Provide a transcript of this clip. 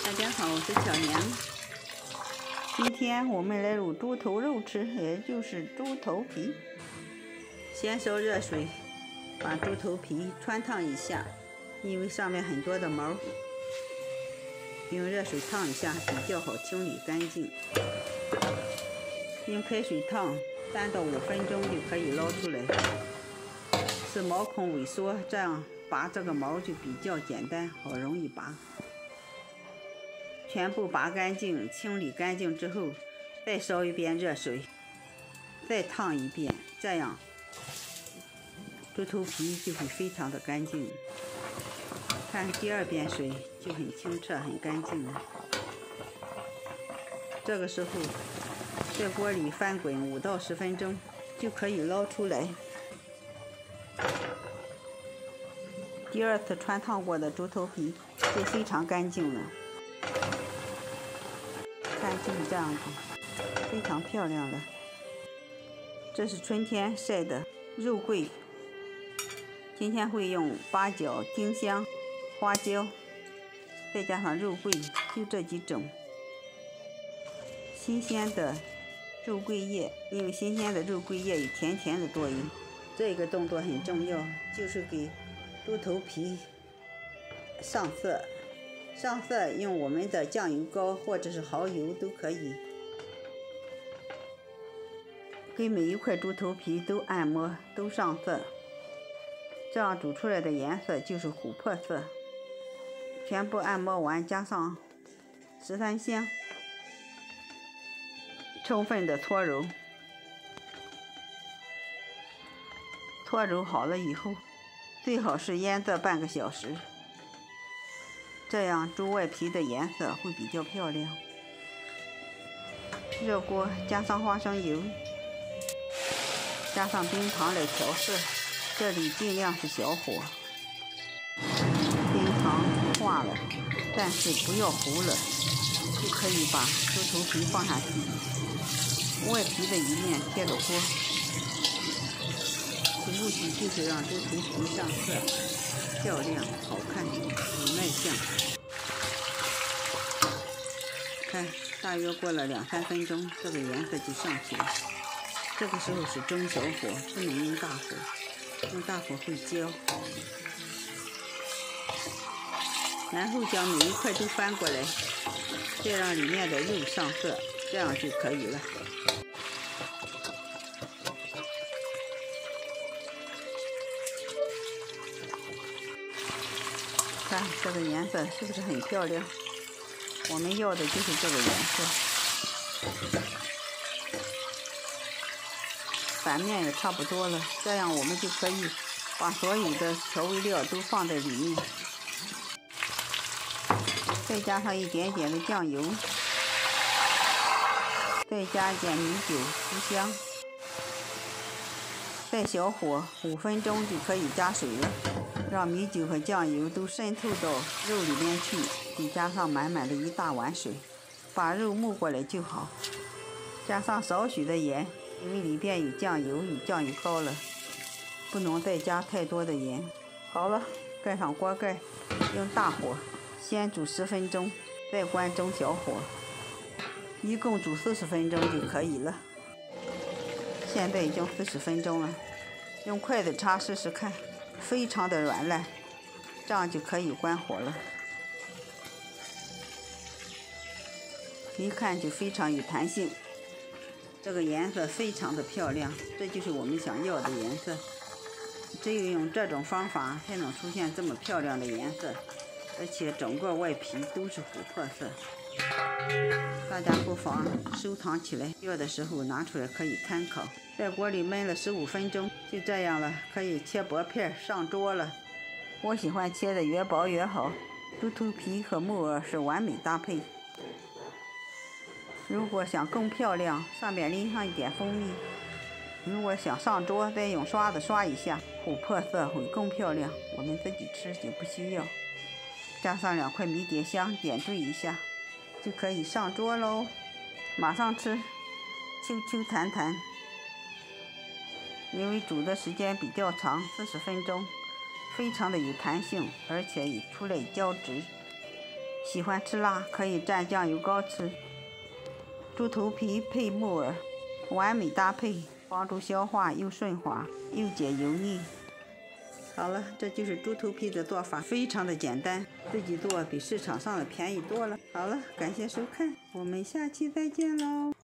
大家好，我是小娘。今天我们来卤猪头肉吃，也就是猪头皮。先烧热水，把猪头皮穿烫一下，因为上面很多的毛，用热水烫一下比较好清理干净。用开水烫3到5分钟就可以捞出来，使毛孔萎缩，这样拔这个毛就比较简单，好容易拔。全部拔干净，清理干净之后，再烧一遍热水，再烫一遍，这样猪头皮就会非常的干净。看第2遍水就很清澈、很干净了。这个时候，在锅里翻滚5到10分钟，就可以捞出来。第2次穿烫过的猪头皮就非常干净了。看就是这样子，非常漂亮了。这是春天晒的肉桂，今天会用八角、丁香、花椒，再加上肉桂，就这几种。新鲜的肉桂叶，因为新鲜的肉桂叶有甜甜的作用。这个动作很重要，就是给猪头皮上色。上色用我们的酱油膏或者是蚝油都可以，给每一块猪头皮都按摩，都上色，这样煮出来的颜色就是琥珀色。全部按摩完，加上13香，充分的搓揉。搓揉好了以后，最好是腌制半个小时。这样猪外皮的颜色会比较漂亮。热锅加上花生油，加上冰糖来调色，这里尽量是小火。冰糖化了，但是不要糊了，就可以把猪头皮放下去，外皮的一面贴着锅。其目的就是让猪头皮上色，漂亮、好看、有卖相。看，大约过了2、3分钟，这个颜色就上去了。这个时候是中小火，不能用大火，用大火会焦。然后将每一块都翻过来，再让里面的肉上色，这样就可以了。看这个颜色是不是很漂亮？我们要的就是这个颜色。反面也差不多了，这样我们就可以把所有的调味料都放在里面，再加上一点点的酱油，再加一点米酒提香，再小火5分钟就可以加水了，让米酒和酱油都渗透到肉里面去，再加上满满的1大碗水，把肉没过来就好。加上少许的盐，因为里边有酱油有酱油膏了，不能再加太多的盐。好了，盖上锅盖，用大火先煮10分钟，再关中小火，一共煮40分钟就可以了。现在已经40分钟了，用筷子插试试看，非常的软烂，这样就可以关火了。一看就非常有弹性，这个颜色非常的漂亮，这就是我们想要的颜色。只有用这种方法才能出现这么漂亮的颜色，而且整个外皮都是琥珀色。大家不妨收藏起来，要的时候拿出来可以参考。在锅里焖了15分钟，就这样了，可以切薄片上桌了。我喜欢切的越薄越好，猪头皮和木耳是完美搭配。如果想更漂亮，上面淋上一点蜂蜜。如果想上桌，再用刷子刷一下，琥珀色会更漂亮。我们自己吃就不需要。加上2块迷迭香，点缀一下，就可以上桌喽。马上吃，Q Q弹弹。因为煮的时间比较长，40分钟，非常的有弹性，而且也出来胶质。 喜欢吃辣可以蘸酱油膏吃。猪头皮配木耳，完美搭配，帮助消化又顺滑又解油腻。好了，这就是猪头皮的做法，非常的简单，自己做比市场上的便宜多了。好了，感谢收看，我们下期再见喽。